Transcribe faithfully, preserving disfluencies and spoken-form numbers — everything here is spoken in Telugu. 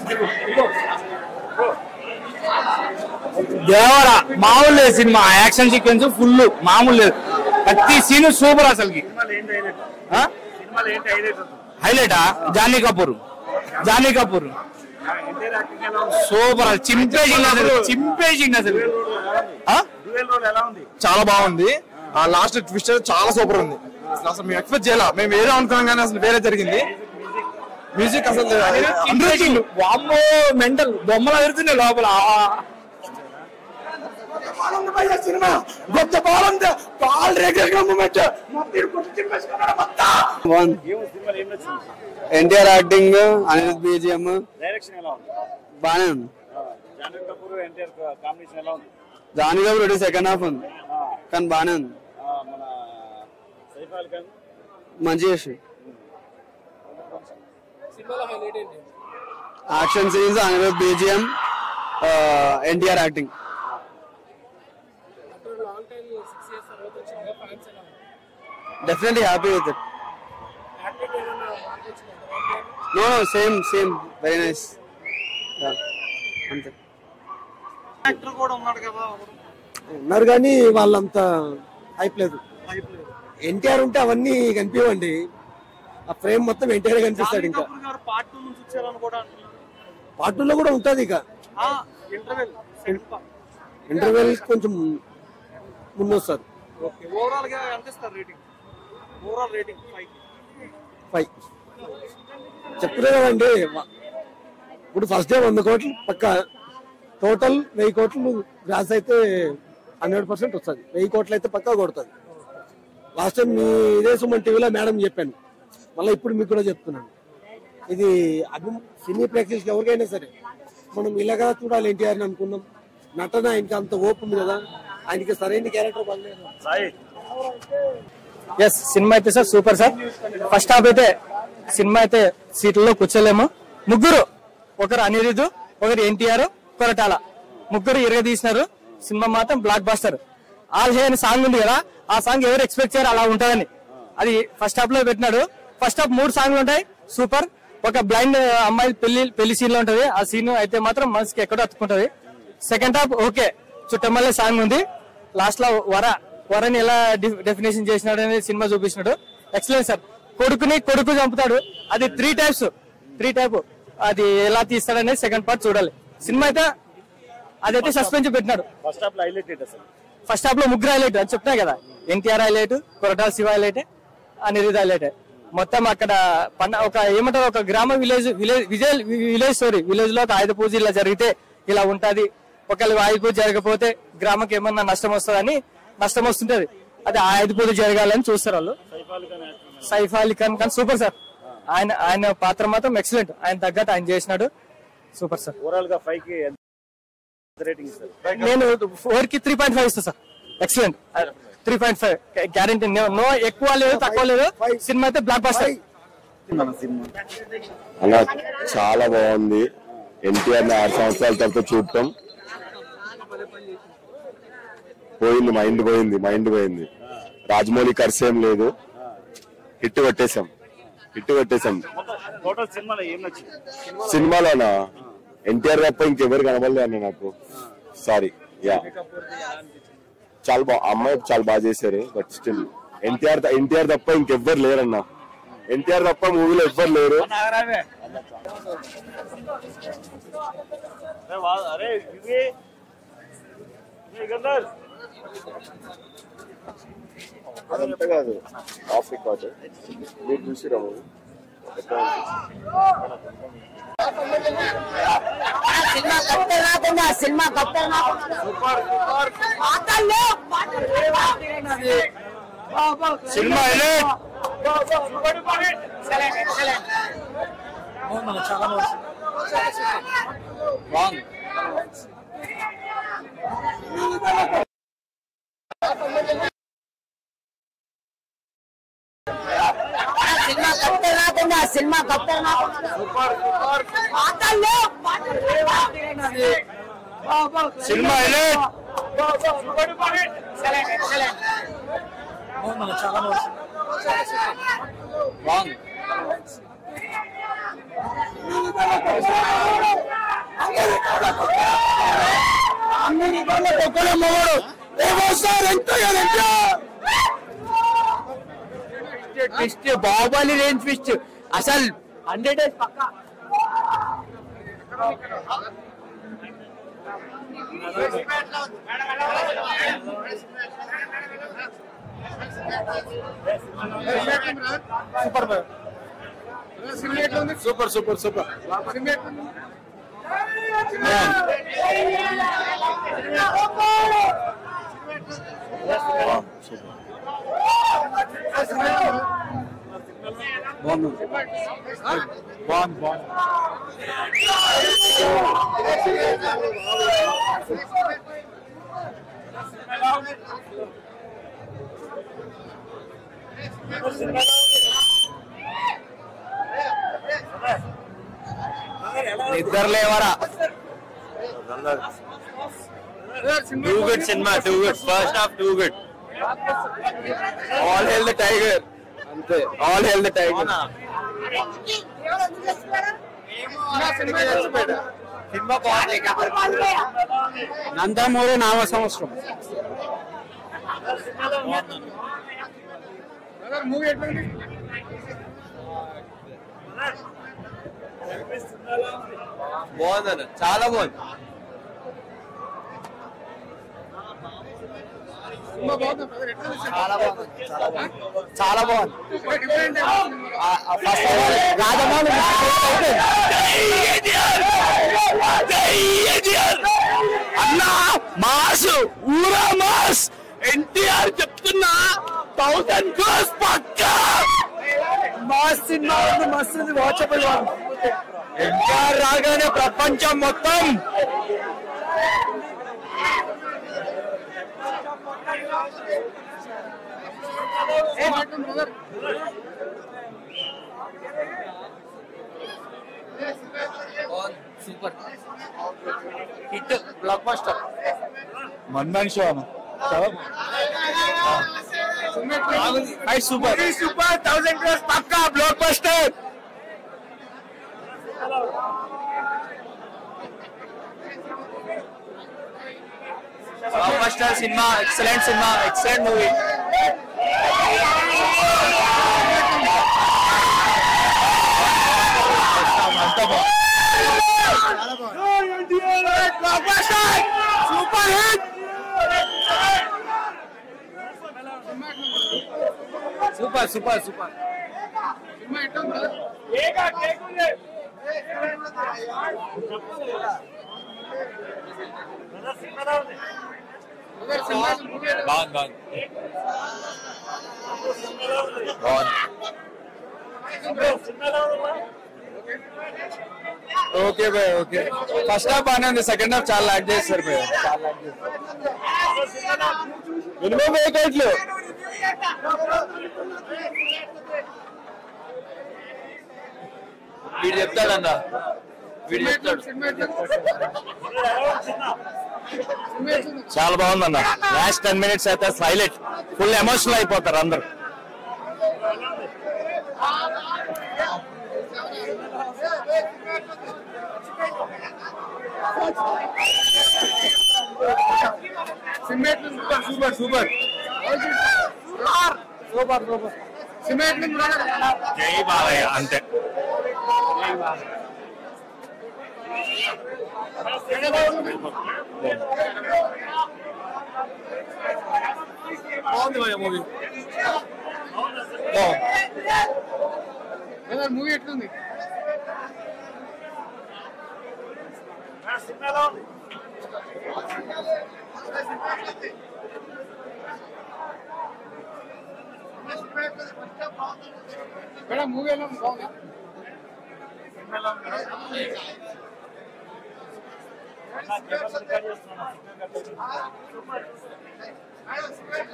దేవరా మామూలు లేదు సినిమా. యాక్షన్ సీక్వెన్స్ ఫుల్ మామూలు లేదు. ప్రతి సీన్ సూపర్ అసలుకి. హైలైటా జానీ కపూర్. జానీ కపూర్ సూపర్. చింపేసింది అసలు, చింపేసింది అసలు. చాలా బాగుంది. ఆ లాస్ట్ ట్విస్ట్ చాలా సూపర్ ఉంది. అసలు మేము ఎక్స్పెక్ట్ చేయాల, మేము ఏదో అనుకున్నాం కానీ అసలు వేరే జరిగింది. మ్యూజిక్ అసలు వామ్మో మెంటల్ బొమ్మలు ఎదురుతున్నాయి లోపల. ఎన్టీఆర్ యాక్టింగ్, అనిరుద్ బీజిఎం బానే ఉంది. జానీ కపూర్ సెకండ్ హాఫ్ ఉంది కానీ బానే ఉంది. మంచి చేసి action scenes, Anirudh BGM, NTR acting. Definitely happy with it. No, no, same, same, very nice. Yeah, అంతే. యాక్టర్ కూడా ఉన్నాడు కదా, ఉన్నారు కానీ వాళ్ళంతా హైప్ లేదు. ఎన్టీఆర్ ఉంటే అవన్నీ కనిపించండి, ఆ ఫ్రేమ్ మొత్తం ఎన్టీఆర్ కనిపిస్తాడు. ఇంకా పార్ట్ టూ నుంచి వచ్చారని కూడా అంటున్నారు. పార్ట్ టూ లో కూడా ఉంటది. ఇక ఇంటర్వెల్ ఇంటర్వెల్ కొంచెం ముందు వస్తారు. ఓవరాల్ గా ఎంత ఇస్తారు రేటింగ్? ఓవరాల్ రేటింగ్ ఫైవ్ చెప్తున్నా కదండి. ఇప్పుడు ఫస్ట్ డే వంద కోట్లు పక్క, టోటల్ వెయ్యి కోట్లు గ్రాస్ అయితే హండ్రెడ్ పర్సెంట్ వస్తుంది. వెయ్యి కోట్లు అయితే పక్కా కొడుతుంది. లాస్ట్ టైం మీ ఇదే సుమన్ టీవీలో మేడం చెప్పాను, మళ్ళీ ఇప్పుడు మీకు కూడా చెప్తున్నాను. ఇది అభి సినీ ప్రేక్షకులకి ఎవరికైనా సరే మనం ఇలాగా చూడాలి ఎన్టీఆర్ అనుకున్నాం. నటన ఆయనకి అంత ఓపు ఉంది కదా, ఆయనకి సరైన క్యారెక్టర్ పడలేదు. ఎస్ సినిమా అయితే sir super sir. First half అయితే సినిమా అయితే సీట్లలో కూర్చోలేము. ముగ్గురు, ఒకరు అనిరుద్, ఒకరు ఎన్టీఆర్, కొరటాల, ముగ్గురు ఇరగ తీసినారు. సినిమా మాత్రం బ్లాక్ బాస్టర్. ఆల్ హే అని సాంగ్ ఉంది కదా, ఆ సాంగ్ ఎవరు ఎక్స్పెక్ట్ చేయరు అలా ఉంటుందని. అది ఫస్ట్ హాఫ్ లో పెట్టినాడు. ఫస్ట్ హాఫ్ మూడు సాంగ్లు ఉంటాయి సూపర్. ఒక బ్లైండ్ అమ్మాయి పెళ్లి పెళ్లి సీన్ లో ఉంటది. ఆ సీన్ అయితే మాత్రం మనసుకి ఎక్కడో అతుక్కుంటది. Second half okay, Chuttamalle song ఉంది. లాస్ట్ లో వర వరని ఎలా డెఫినేషన్ చేసినాడు అనేది సినిమా చూపించినాడు. Excellent sir. కొడుకుని కొడుకు చంపుతాడు, అది త్రీ టైప్స్ త్రీ టైప్ అది ఎలా తీస్తాడనేది సెకండ్ పార్ట్ చూడాలి. సినిమా అయితే అదైతే సస్పెన్స్ పెట్టినాడు. ఫస్ట్ హాఫ్ లో హైలైట్ అసలు ఫస్ట్ హాఫ్ లో ముగ్గురు హైలైట్ అని చెప్తా కదా. NTR highlight, Koratala Siva highlight, Anirudh highlight. మొత్తం అక్కడ పండ ఒక ఏమంటారు ఒక గ్రామ విలేజ్ విలేజ్ విజయ్ విలేజ్ స్టోరీ. విలేజ్ లో ఒక ఆయుధ పూజ ఇలా జరిగితే ఇలా ఉంటది, ఒకవేళ ఆయుధ పూజ జరగకపోతే గ్రామకి ఏమన్నా నష్టం వస్తుందని నష్టం వస్తుంటది. అది ఆయుధ పూజ జరగాలని చూస్తారు వాళ్ళు. Saif Ali Khan Khan super sir. ఆయన ఆయన పాత్ర మాత్రం ఎక్సలెంట్. ఆయన తగ్గట్టు ఆయన చేసినాడు. Super sir. ఓవరాల్ గా ఫైవ్ కి రేటింగ్ ఇస్తారు? నేను ఫోర్ కి త్రీ పాయింట్ ఫైవ్ ఇస్తా sir. Excellent three point five guarantee. No ఎక్కువ లేదు తక్కువ లేదు. సినిమా అయితే బ్లాక్ బాస్టర్. అలా చాలా బాగుంది. ఎన్టీఆర్ ఆరు సంవత్సరాల తర్వాత చూడటం పోయింది, మైండ్ పోయింది మైండ్ పోయింది రాజమౌళి ఖర్చు ఏం లేదు. హిట్ కొట్టేశాం హిట్ కొట్టేశాం సినిమాలోనా ఎన్టీఆర్ తప్ప ఇంకెవరు కనబడలే అన్న నాకు. సారీ. యా చాలా బాగా, అమ్మాయి చాలా బాగా చేశారు. బట్ స్టిల్ ఎన్టీఆర్ ఎన్టీఆర్ తప్ప ఇంకెవ్వరు లేరన్నా. ఎన్టీఆర్ తప్ప మూవీలో ఎవ్వరు లేరు. అదంతా కాదు, ఆఫ్ రికార్డ్ మీరు చూసిరా మూవీ? సినిమా సినిమా చాలా బాగుంది. సినిమా సినిమా చాలా బాగుంది. ట్విస్ట్ బాహుబలి రేంజ్ ట్విస్ట్ అసలు హండ్రెడ్ డేస్ పక్కా. సూపర్ సూపర్ సూపర్ బాగుంది బాగుంది బాగుంది నిద్ర లేవరా. Too good cinema, too good first half, too good. All hail the tiger, అంతే. All hail the tiger. Cinema బాగుంది. నందమూరి నామ సంవత్సరం. బాగుందన్న, చాలా బాగుంది. చాలా బాగుంది, చాలా బాగుంది. రాజమౌళి అన్నా మాస్, ఊరా మాస్. ఎన్టీఆర్ చెప్తున్నా థౌసండ్ క్రోర్స్ పక్కా. మాస్ సినిమా ఉంది, మస్తు ఉంది, వాచబుల్. ఎన్టీఆర్ రాగానే ప్రపంచం మొత్తం super hit, blockbuster. One man show అన్న. సూపర్ సూపర్ థౌసండ్ క్రోర్స్ పక్కా, blockbuster. Blockbuster cinema, excellent cinema, excellent movie. Super hit, super super super. బాగుంది okay boy, okay. First half బాగానే ఉంది, సెకండ్ హాఫ్ చాలా లాగ్ చేస్తారు బాయ్. మినిమం వేకెట్లు. వీడు చెప్తాడన్నా, వీడు చెప్తాడు. చాలా బాగుందన్న. లాస్ట్ టెన్ మినిట్స్ అయితే హైలైట్, ఫుల్ ఎమోషనల్ అయిపోతారు అందరు. Super super super super. Jai Balayya, అంతే. బాగుంది మూవీ. మూవీ ఎట్లుంది? మేడం మూవీ ఎలా బాగుందా?